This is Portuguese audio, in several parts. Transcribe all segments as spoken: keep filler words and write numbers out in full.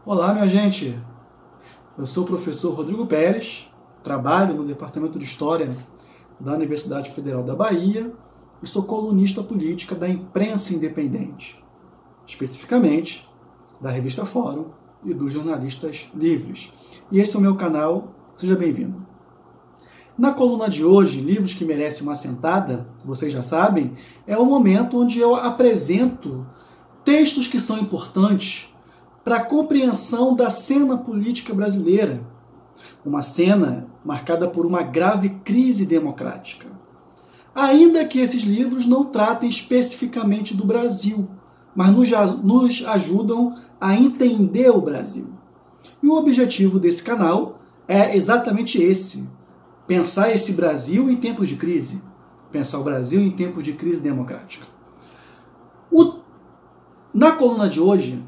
Olá, minha gente. Eu sou o professor Rodrigo Pérez, trabalho no Departamento de História da Universidade Federal da Bahia e sou colunista política da Imprensa Independente, especificamente da Revista Fórum e dos Jornalistas Livres. E esse é o meu canal, seja bem-vindo. Na coluna de hoje, Livros que Merecem uma Sentada, vocês já sabem, é o momento onde eu apresento textos que são importantes para a compreensão da cena política brasileira, uma cena marcada por uma grave crise democrática. Ainda que esses livros não tratem especificamente do Brasil, mas nos, nos ajudam a entender o Brasil. E o objetivo desse canal é exatamente esse: pensar esse Brasil em tempos de crise, pensar o Brasil em tempos de crise democrática. O, na coluna de hoje,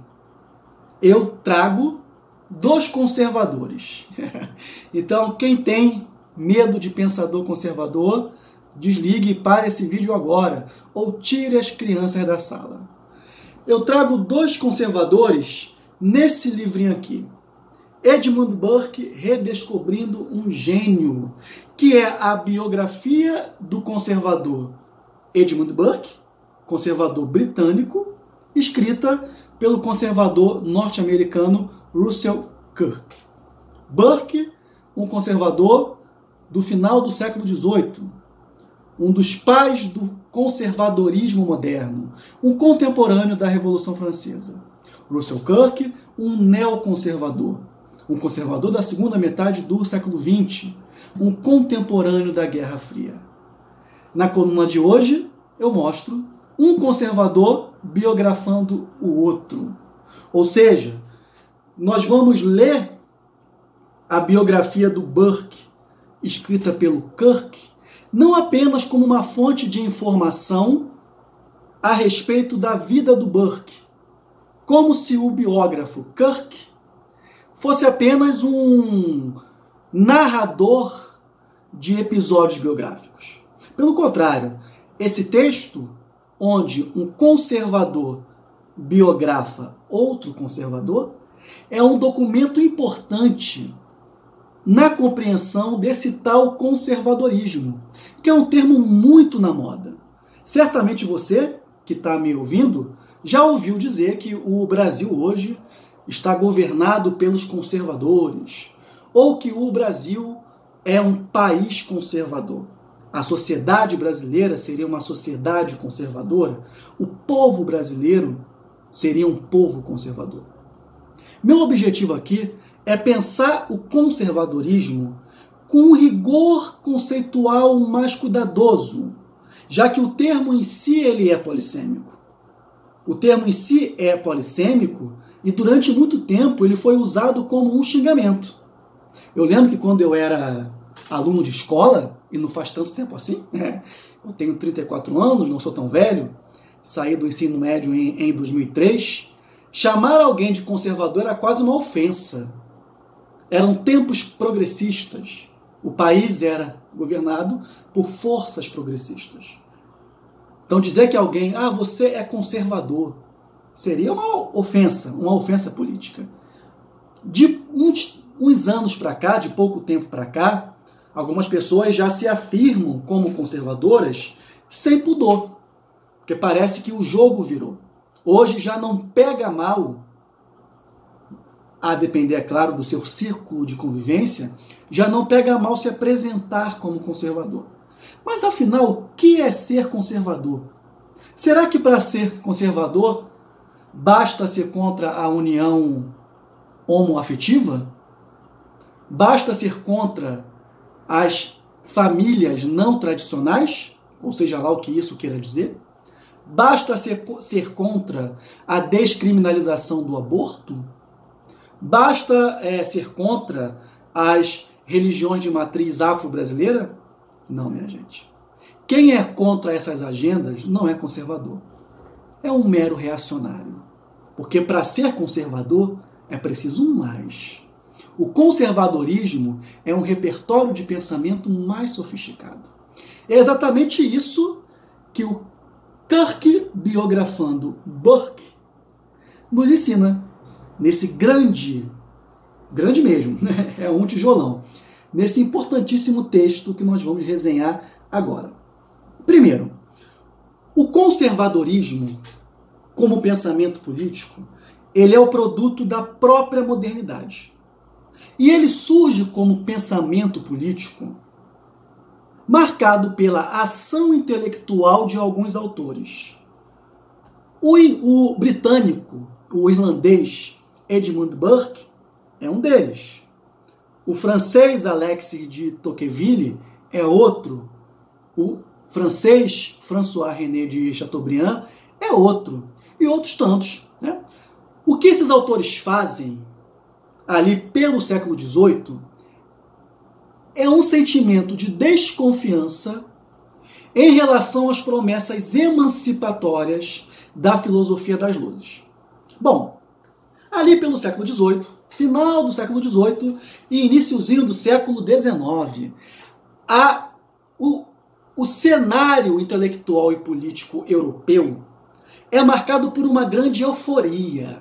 eu trago dos conservadores. Então, quem tem medo de pensador conservador, desligue e pare esse vídeo agora, ou tire as crianças da sala. Eu trago dois conservadores nesse livrinho aqui. Edmund Burke, Redescobrindo um Gênio, que é a biografia do conservador Edmund Burke, conservador britânico, escrita pelo conservador norte-americano Russell Kirk. Burke, um conservador do final do século dezoito, um dos pais do conservadorismo moderno, um contemporâneo da Revolução Francesa. Russell Kirk, um neoconservador, um conservador da segunda metade do século vinte, um contemporâneo da Guerra Fria. Na coluna de hoje, eu mostro um conservador biografando o outro. Ou seja, nós vamos ler a biografia do Burke, escrita pelo Kirk, não apenas como uma fonte de informação a respeito da vida do Burke, como se o biógrafo Kirk fosse apenas um narrador de episódios biográficos. Pelo contrário, esse texto, onde um conservador biografa outro conservador, é um documento importante na compreensão desse tal conservadorismo, que é um termo muito na moda. Certamente você, que está me ouvindo, já ouviu dizer que o Brasil hoje está governado pelos conservadores, ou que o Brasil é um país conservador. A sociedade brasileira seria uma sociedade conservadora, o povo brasileiro seria um povo conservador. Meu objetivo aqui é pensar o conservadorismo com um rigor conceitual mais cuidadoso, já que o termo em si ele é polissêmico. O termo em si é polissêmico e durante muito tempo ele foi usado como um xingamento. Eu lembro que quando eu era aluno de escola, e não faz tanto tempo assim, né? Eu tenho trinta e quatro anos, não sou tão velho, saí do ensino médio em, em dois mil e três, chamar alguém de conservador era quase uma ofensa. Eram tempos progressistas. O país era governado por forças progressistas. Então dizer que alguém, ah, você é conservador, seria uma ofensa, uma ofensa política. De uns, uns anos para cá, de pouco tempo para cá, algumas pessoas já se afirmam como conservadoras sem pudor, porque parece que o jogo virou. Hoje já não pega mal, a depender, é claro, do seu círculo de convivência, já não pega mal se apresentar como conservador. Mas afinal, o que é ser conservador? Será que para ser conservador basta ser contra a união homoafetiva? Basta ser contra as famílias não tradicionais, ou seja lá o que isso queira dizer? Basta ser, ser contra a descriminalização do aborto? Basta é, ser contra as religiões de matriz afro-brasileira? Não, minha gente. Quem é contra essas agendas não é conservador. É um mero reacionário. Porque para ser conservador é preciso um mais. O conservadorismo é um repertório de pensamento mais sofisticado. É exatamente isso que o Kirk, biografando Burke, nos ensina. nesse grande, grande mesmo, né? É um tijolão, nesse importantíssimo texto que nós vamos resenhar agora. Primeiro, o conservadorismo, como pensamento político, ele é o produto da própria modernidade. E ele surge como pensamento político marcado pela ação intelectual de alguns autores. O, o britânico, o irlandês Edmund Burke é um deles. O francês Alexis de Tocqueville é outro. O francês François-René de Chateaubriand é outro. E outros tantos, né? O que esses autores fazem ali pelo século dezoito é um sentimento de desconfiança em relação às promessas emancipatórias da filosofia das luzes. Bom, ali pelo século dezoito, final do século dezoito e iniciozinho do século dezenove, a, o, o cenário intelectual e político europeu é marcado por uma grande euforia,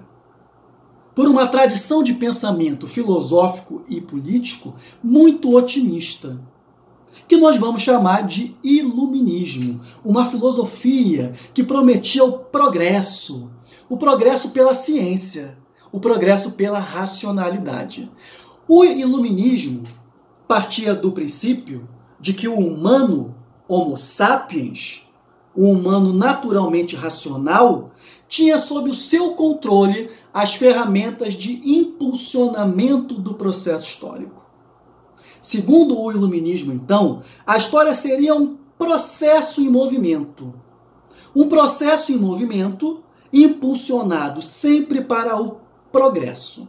por uma tradição de pensamento filosófico e político muito otimista, que nós vamos chamar de iluminismo, uma filosofia que prometia o progresso, o progresso pela ciência, o progresso pela racionalidade. O iluminismo partia do princípio de que o humano, Homo sapiens, o humano naturalmente racional, tinha sob o seu controle as ferramentas de impulsionamento do processo histórico. Segundo o iluminismo, então, a história seria um processo em movimento. Um processo em movimento impulsionado sempre para o progresso.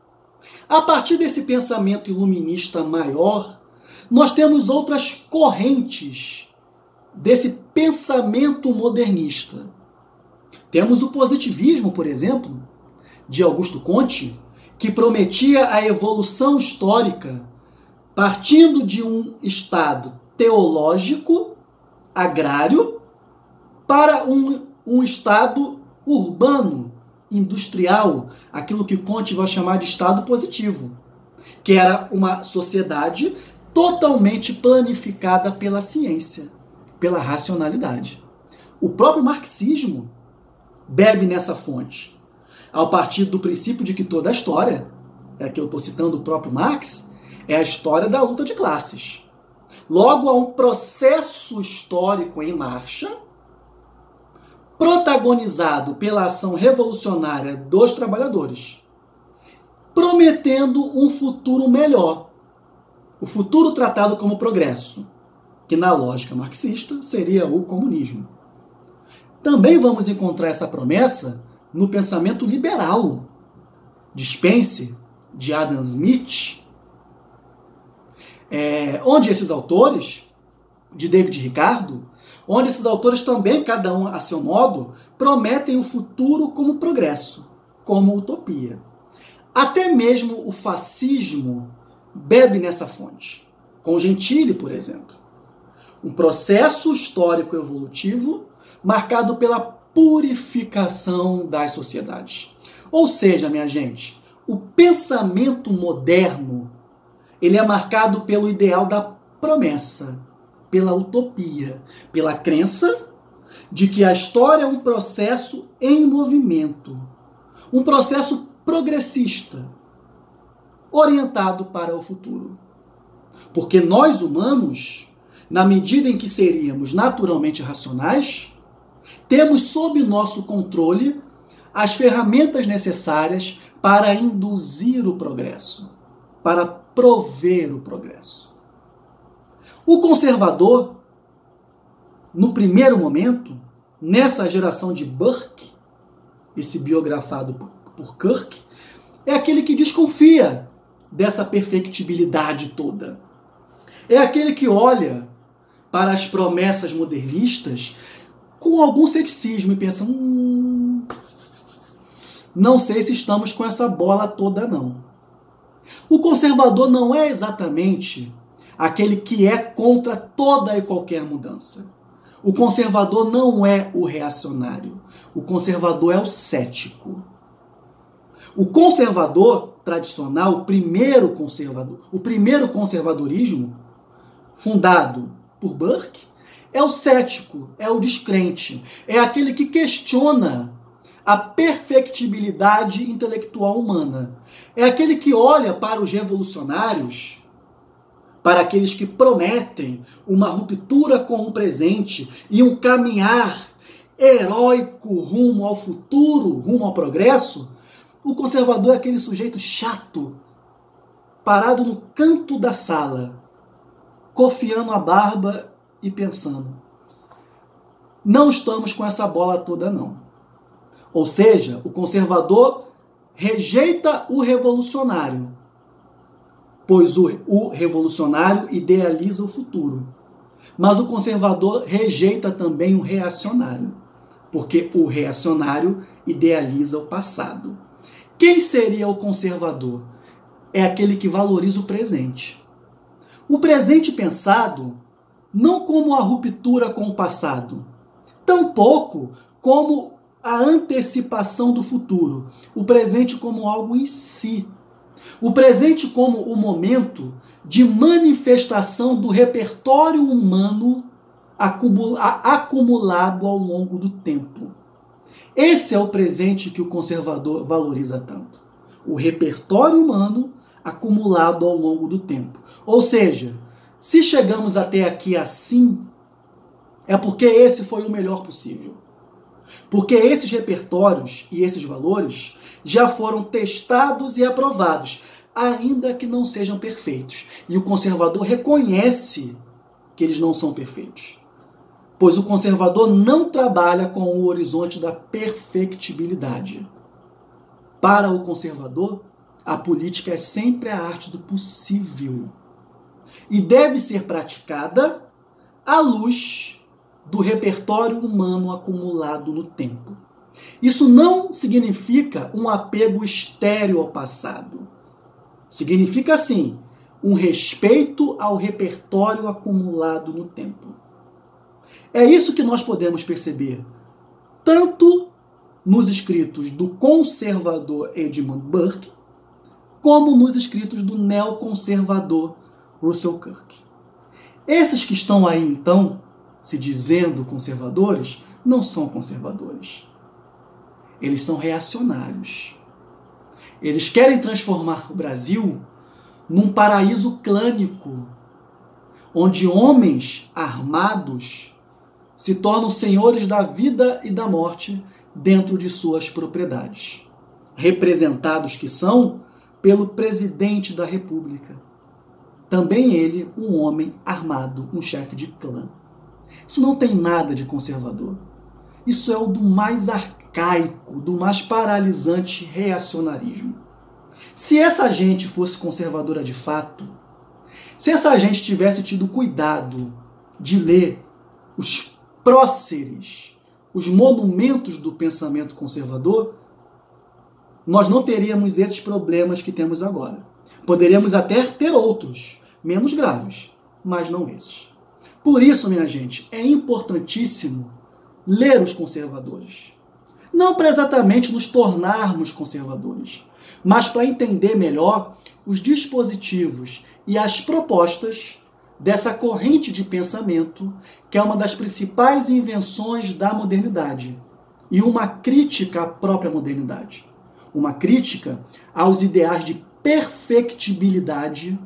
A partir desse pensamento iluminista maior, nós temos outras correntes desse pensamento modernista. Temos o positivismo, por exemplo, de Augusto Comte, que prometia a evolução histórica partindo de um estado teológico, agrário, para um, um estado urbano, industrial, aquilo que Comte vai chamar de estado positivo, que era uma sociedade totalmente planificada pela ciência, pela racionalidade. O próprio marxismo bebe nessa fonte, ao partir do princípio de que toda a história, é que eu estou citando o próprio Marx, é a história da luta de classes. Logo, há um processo histórico em marcha, protagonizado pela ação revolucionária dos trabalhadores, prometendo um futuro melhor, o futuro tratado como progresso, que na lógica marxista seria o comunismo. Também vamos encontrar essa promessa no pensamento liberal de Spencer, de Adam Smith, é, onde esses autores, de David Ricardo, onde esses autores também, cada um a seu modo, prometem o futuro como progresso, como utopia. Até mesmo o fascismo bebe nessa fonte, com Gentili, por exemplo. Um processo histórico evolutivo marcado pela purificação das sociedades. Ou seja, minha gente, o pensamento moderno, ele é marcado pelo ideal da promessa, pela utopia, pela crença de que a história é um processo em movimento, um processo progressista, orientado para o futuro. Porque nós humanos, na medida em que seríamos naturalmente racionais, temos sob nosso controle as ferramentas necessárias para induzir o progresso, para prover o progresso. O conservador, no primeiro momento, nessa geração de Burke, esse biografado por Kirk, é aquele que desconfia dessa perfectibilidade toda. É aquele que olha para as promessas modernistas com algum ceticismo e pensa, hum, não sei se estamos com essa bola toda não. O conservador não é exatamente aquele que é contra toda e qualquer mudança. O conservador não é o reacionário. O conservador é o cético. O conservador tradicional, o primeiro conservador, o primeiro conservadorismo, fundado por Burke, é o cético, é o descrente, é aquele que questiona a perfectibilidade intelectual humana. É aquele que olha para os revolucionários, para aqueles que prometem uma ruptura com o presente e um caminhar heróico rumo ao futuro, rumo ao progresso. O conservador é aquele sujeito chato, parado no canto da sala, cofiando a barba e pensando: não estamos com essa bola toda, não. Ou seja, o conservador rejeita o revolucionário, pois o, o revolucionário idealiza o futuro. Mas o conservador rejeita também o reacionário, porque o reacionário idealiza o passado. Quem seria o conservador? É aquele que valoriza o presente. O presente pensado não como a ruptura com o passado, tampouco como a antecipação do futuro. O presente como algo em si. O presente como o momento de manifestação do repertório humano acumulado ao longo do tempo. Esse é o presente que o conservador valoriza tanto. O repertório humano acumulado ao longo do tempo. Ou seja, se chegamos até aqui assim, é porque esse foi o melhor possível. Porque esses repertórios e esses valores já foram testados e aprovados, ainda que não sejam perfeitos. E o conservador reconhece que eles não são perfeitos. Pois o conservador não trabalha com o horizonte da perfectibilidade. Para o conservador, a política é sempre a arte do possível e deve ser praticada à luz do repertório humano acumulado no tempo. Isso não significa um apego estéril ao passado. Significa, sim, um respeito ao repertório acumulado no tempo. É isso que nós podemos perceber, tanto nos escritos do conservador Edmund Burke, como nos escritos do neoconservador Russell Kirk. Esses que estão aí, então, se dizendo conservadores, não são conservadores. Eles são reacionários. Eles querem transformar o Brasil num paraíso clânico, onde homens armados se tornam senhores da vida e da morte dentro de suas propriedades. Representados que são pelo presidente da República. Também ele, um homem armado, um chefe de clã. Isso não tem nada de conservador. Isso é o do mais arcaico, do mais paralisante reacionarismo. Se essa gente fosse conservadora de fato, se essa gente tivesse tido cuidado de ler os próceres, os monumentos do pensamento conservador, nós não teríamos esses problemas que temos agora. Poderíamos até ter outros, menos graves, mas não esses. Por isso, minha gente, é importantíssimo ler os conservadores. Não para exatamente nos tornarmos conservadores, mas para entender melhor os dispositivos e as propostas dessa corrente de pensamento que é uma das principais invenções da modernidade e uma crítica à própria modernidade. Uma crítica aos ideais de perfectibilidade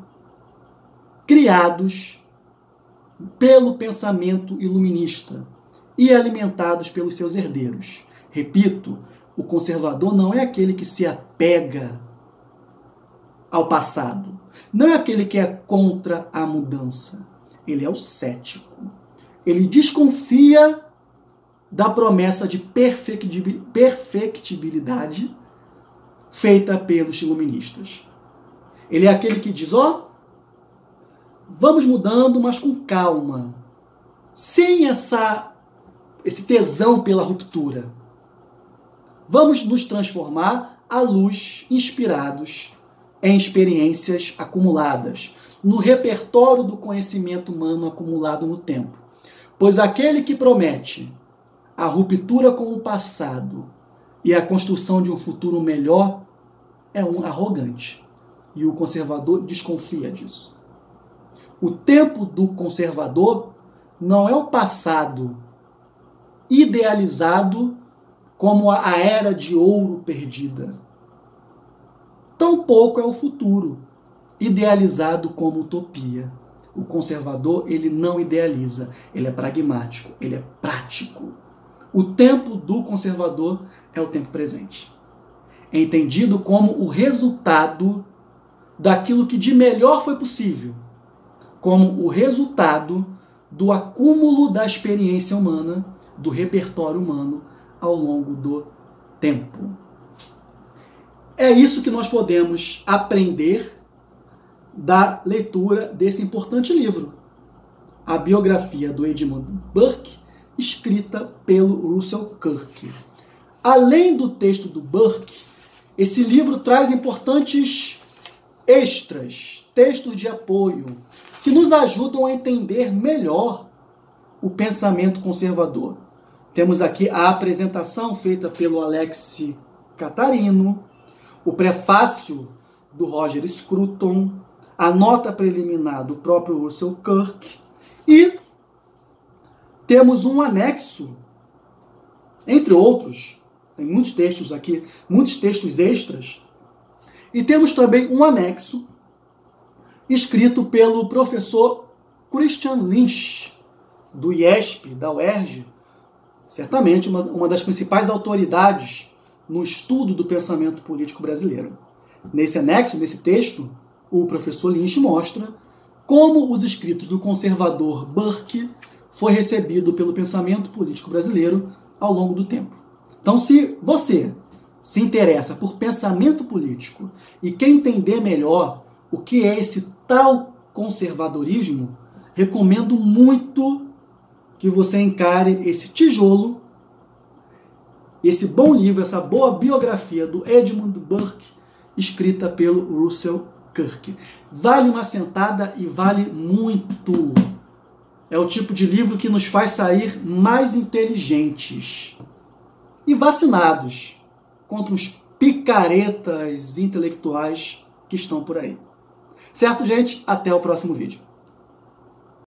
criados pelo pensamento iluminista e alimentados pelos seus herdeiros. Repito, o conservador não é aquele que se apega ao passado. Não é aquele que é contra a mudança. Ele é o cético. Ele desconfia da promessa de perfectibilidade feita pelos iluministas. Ele é aquele que diz, ó, oh, vamos mudando, mas com calma. Sem essa, esse tesão pela ruptura. Vamos nos transformar à luz, inspirados em experiências acumuladas, no repertório do conhecimento humano acumulado no tempo. Pois aquele que promete a ruptura com o passado e a construção de um futuro melhor é um arrogante. E o conservador desconfia disso. O tempo do conservador não é o passado idealizado como a era de ouro perdida. Tampouco é o futuro idealizado como utopia. O conservador, ele não idealiza, ele é pragmático, ele é prático. O tempo do conservador é o tempo presente. É entendido como o resultado daquilo que de melhor foi possível, como o resultado do acúmulo da experiência humana, do repertório humano ao longo do tempo. É isso que nós podemos aprender da leitura desse importante livro, a biografia do Edmund Burke, escrita pelo Russell Kirk. Além do texto do Burke, esse livro traz importantes extras, textos de apoio, que nos ajudam a entender melhor o pensamento conservador. Temos aqui a apresentação feita pelo Alex Catarino, o prefácio do Roger Scruton, a nota preliminar do próprio Russell Kirk e temos um anexo, entre outros, tem muitos textos aqui, muitos textos extras, e temos também um anexo escrito pelo professor Christian Lynch, do I E S P, da U E R J, certamente uma, uma das principais autoridades no estudo do pensamento político brasileiro. Nesse anexo, nesse texto, o professor Lynch mostra como os escritos do conservador Burke foi recebido pelo pensamento político brasileiro ao longo do tempo. Então, se você se interessa por pensamento político e quer entender melhor o que é esse tal conservadorismo, recomendo muito que você encare esse tijolo, esse bom livro, essa boa biografia do Edmund Burke, escrita pelo Russell Kirk. Vale uma sentada e vale muito. É o tipo de livro que nos faz sair mais inteligentes e vacinados contra os picaretas intelectuais que estão por aí. Certo, gente? Até o próximo vídeo.